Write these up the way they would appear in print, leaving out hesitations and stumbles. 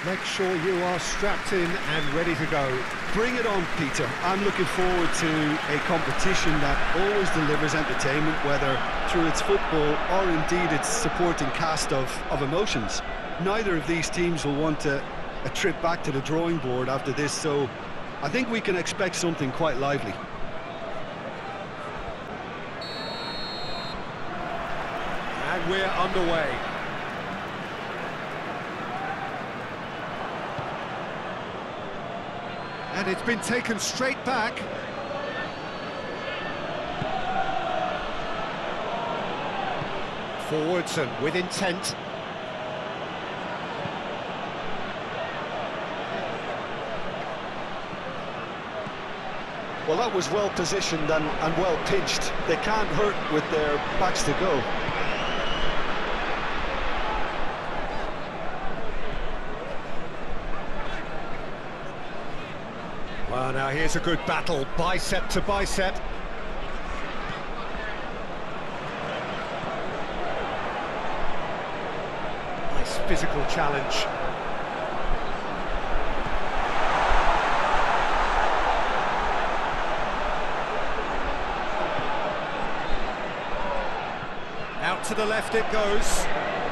Make sure you are strapped in and ready to go. Bring it on, Peter. I'm looking forward to a competition that always delivers entertainment, whether through its football or indeed its supporting cast of emotions. Neither of these teams will want a trip back to the drawing board after this, so I think we can expect something quite lively. And we're underway. And it's been taken straight back. Forwards and with intent. Well, that was well positioned and well pitched. They can't hurt with their backs to go. Well, now here's a good battle, bicep to bicep. Nice physical challenge. Out to the left it goes.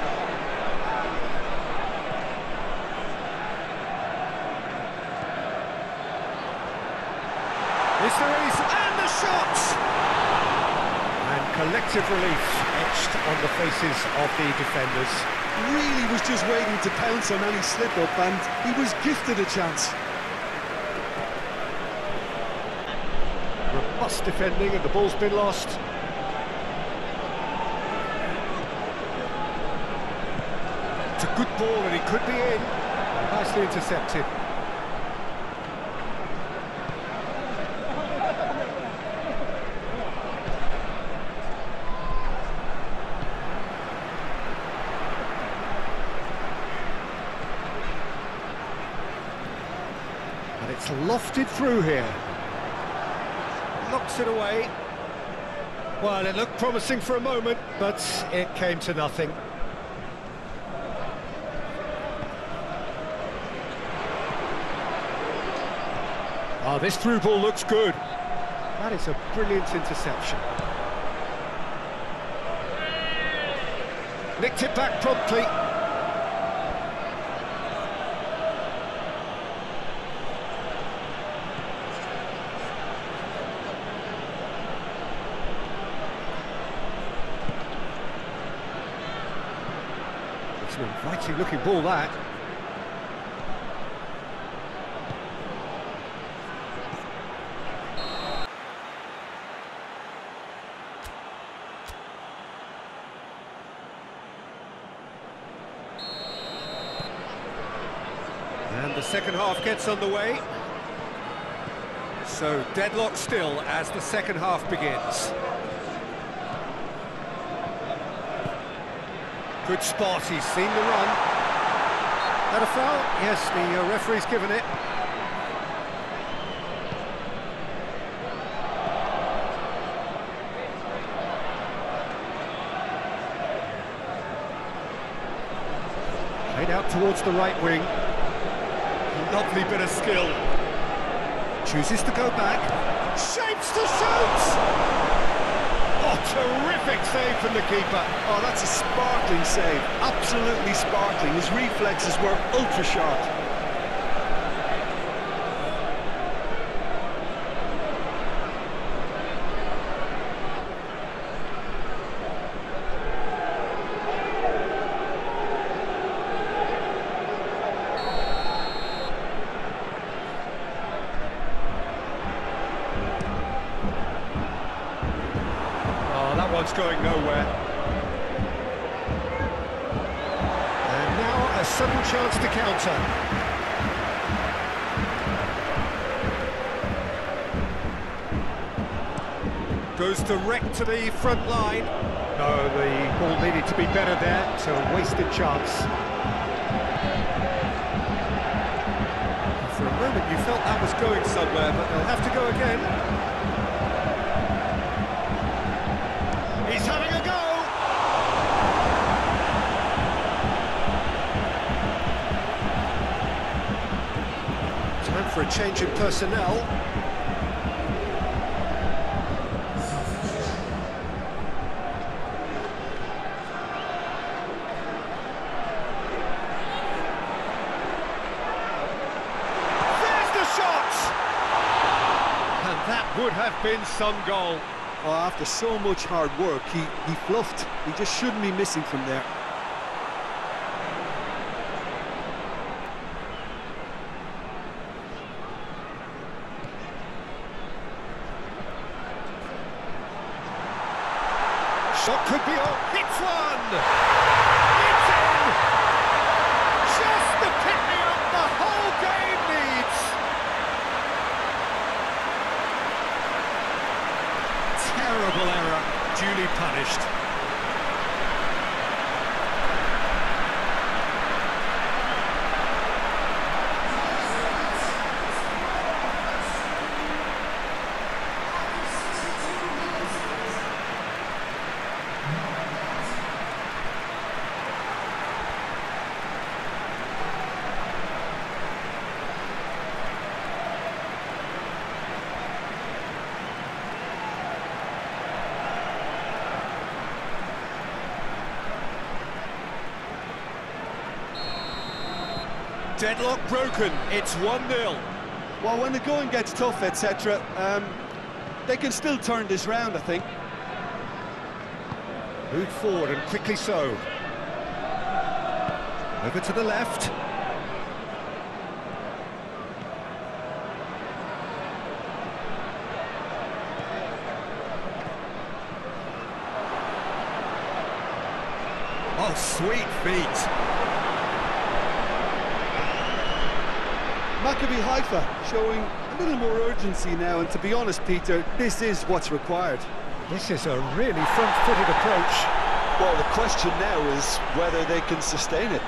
Is there any... and the shot! And collective relief etched on the faces of the defenders. Really was just waiting to pounce on any slip-up, and he was gifted a chance. Robust defending, and the ball's been lost. It's a good ball, and he could be in. Nicely intercepted. And it's lofted through here. Knocks it away. Well, it looked promising for a moment, but it came to nothing. Oh, this through ball looks good. That is a brilliant interception. Nicked it back promptly. It's an inviting looking ball, that. And the second half gets underway. So deadlock still as the second half begins. Good spot, he's seen the run. That a foul? Yes, the referee's given it. Played out towards the right wing. Lovely bit of skill. Chooses to go back. Shapes to shoot! Oh, terrific save from the keeper. Oh, that's a sparkling save. Absolutely sparkling. His reflexes were ultra sharp. One's going nowhere. And now a sudden chance to counter. Goes direct to the front line. No, the ball needed to be better there, so a wasted chance. For a moment you felt that was going somewhere, but they'll have to go again. He's having a go! for a change in personnel. There's the shot! And that would have been some goal. Well, after so much hard work, he fluffed. He just shouldn't be missing from there. Shot could be on. It's one! It's in! Just the pick-me-up the whole game needs! Terrible error, duly punished. Deadlock broken, it's 1-0. Well, when the going gets tough, etc., they can still turn this round, I think. Moved forward and quickly so. Over to the left. Oh, sweet feet. Maccabi Haifa showing a little more urgency now, and to be honest, Peter, this is what's required. This is a really front-footed approach. Well, the question now is whether they can sustain it.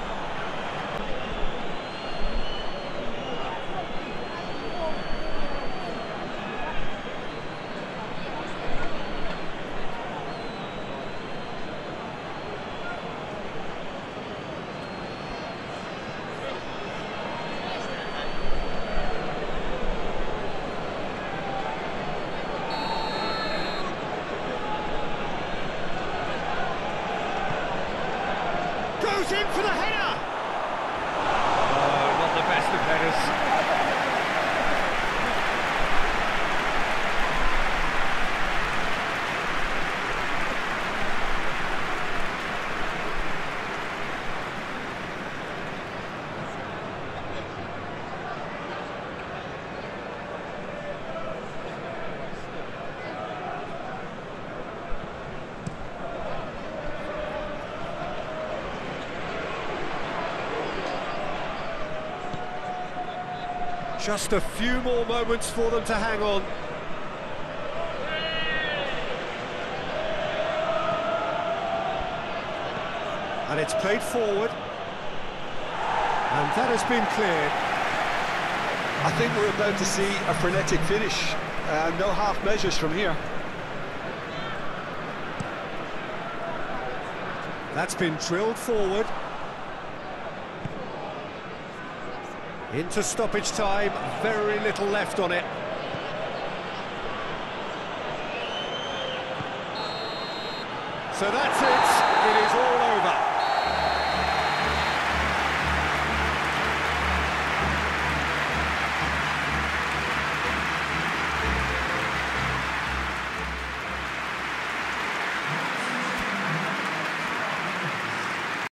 Goes in for the header! Oh, not the best of headers. Just a few more moments for them to hang on. And it's played forward. And that has been cleared. I think we're about to see a frenetic finish. No half measures from here. That's been drilled forward. Into stoppage time, very little left on it. So that's it.